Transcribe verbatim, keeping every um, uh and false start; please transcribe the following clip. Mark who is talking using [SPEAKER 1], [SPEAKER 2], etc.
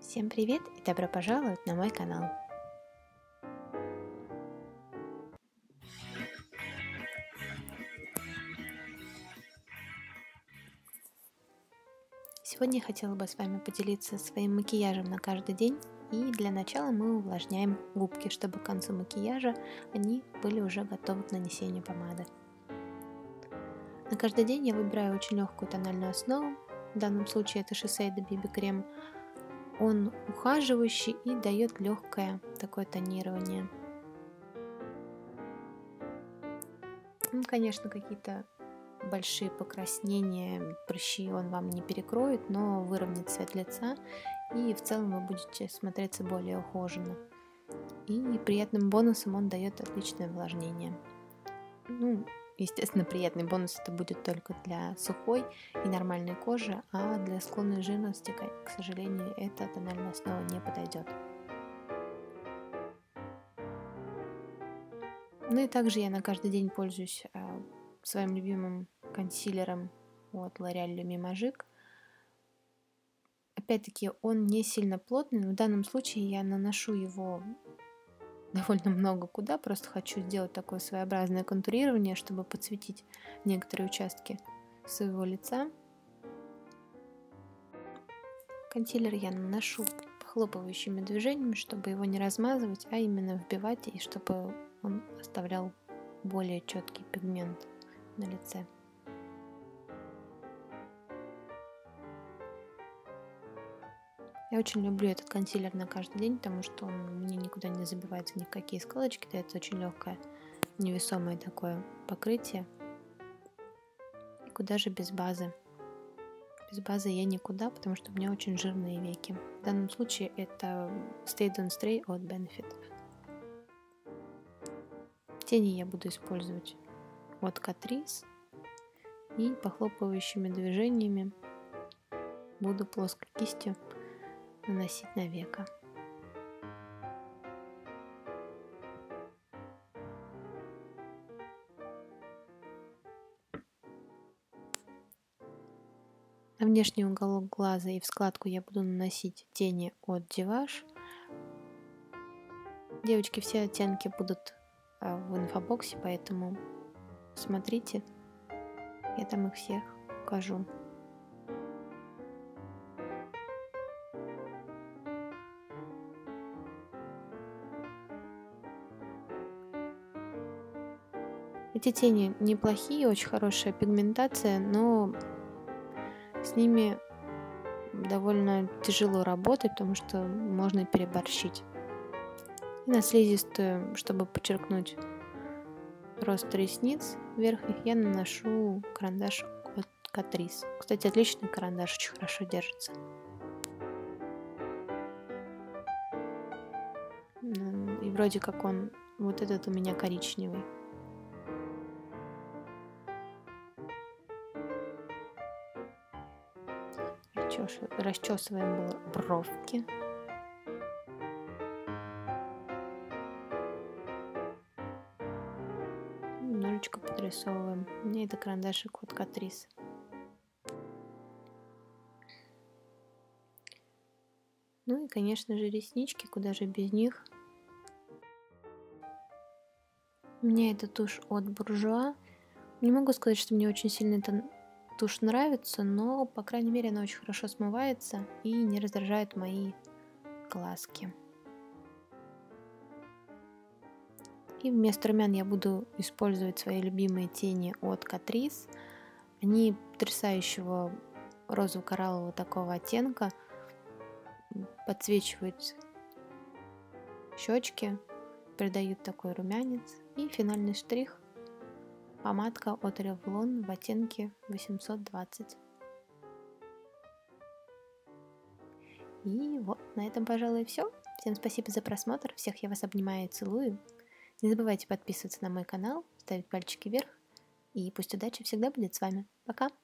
[SPEAKER 1] Всем привет и добро пожаловать на мой канал. Сегодня я хотела бы с вами поделиться своим макияжем на каждый день. И для начала мы увлажняем губки, чтобы к концу макияжа они были уже готовы к нанесению помады. На каждый день я выбираю очень легкую тональную основу. В данном случае это Шисейда би би крем. Он ухаживающий и дает легкое такое тонирование. Ну, конечно, какие-то большие покраснения, прыщи он вам не перекроет, но выровняет цвет лица, и в целом вы будете смотреться более ухоженно. И приятным бонусом он дает отличное увлажнение. Ну, естественно, приятный бонус это будет только для сухой и нормальной кожи, а для склонной жирности, к сожалению, эта тональная основа не подойдет. Ну и также я на каждый день пользуюсь э, своим любимым консилером от L'Oréal Lumi Magique. Опять-таки он не сильно плотный, но в данном случае я наношу его довольно много куда, просто хочу сделать такое своеобразное контурирование, чтобы подсветить некоторые участки своего лица. Консилер я наношу похлопывающими движениями, чтобы его не размазывать, а именно вбивать, и чтобы он оставлял более четкий пигмент на лице. Я очень люблю этот консилер на каждый день, потому что он мне никуда не забивается ни в какие складочки, дает очень легкое, невесомое такое покрытие. И куда же без базы? Без базы я никуда, потому что у меня очень жирные веки. В данном случае это Stay Don't Stray от Benefit. Тени я буду использовать от Catrice. И похлопывающими движениями буду плоской кистью наносить на веко. На внешний уголок глаза и в складку я буду наносить тени от Divash. Девочки, все оттенки будут в инфобоксе, поэтому смотрите, я там их всех укажу. Эти тени неплохие, очень хорошая пигментация, но с ними довольно тяжело работать, потому что можно переборщить. И на слизистую, чтобы подчеркнуть рост ресниц верхних, я наношу карандаш от Catrice. Кстати, отличный карандаш, очень хорошо держится. И вроде как он, вот этот у меня коричневый. Расчесываем бровки. Немножечко подрисовываем. У меня это карандашик от Catrice. Ну и, конечно же, реснички, куда же без них. У меня это тушь от Bourjois. Не могу сказать, что мне очень сильно эта тушь нравится, но, по крайней мере, она очень хорошо смывается и не раздражает мои глазки. И вместо румян я буду использовать свои любимые тени от Catrice. Они потрясающего розово-кораллового такого оттенка. Подсвечивают щечки, придают такой румянец. И финальный штрих — помадка от Revlon в оттенке восемьсот двадцать. И вот на этом, пожалуй, все. Всем спасибо за просмотр. Всех я вас обнимаю и целую. Не забывайте подписываться на мой канал, ставить пальчики вверх. И пусть удача всегда будет с вами. Пока!